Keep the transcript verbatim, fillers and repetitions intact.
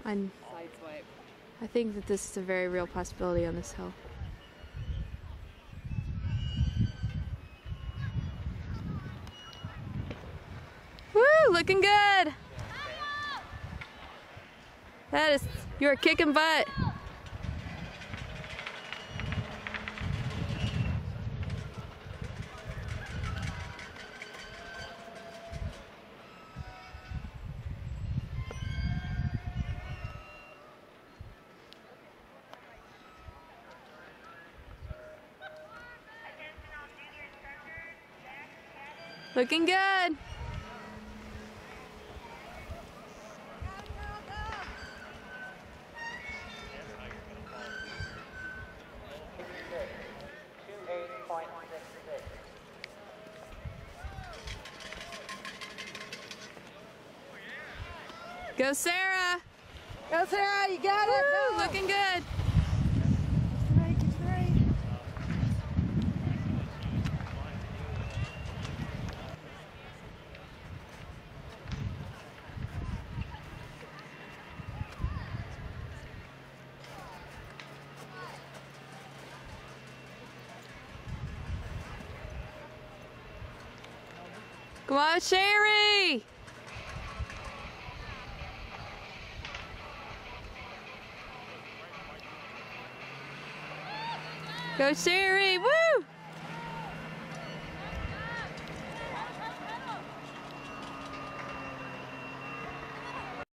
I, I think that this is a very real possibility on this hill. Woo! Looking good! That is, you're kicking butt. Looking good. Go Sarah! Go Sarah, you got it! Woo, Go. looking good! Come on, Sherry! Go Sherry! Woo!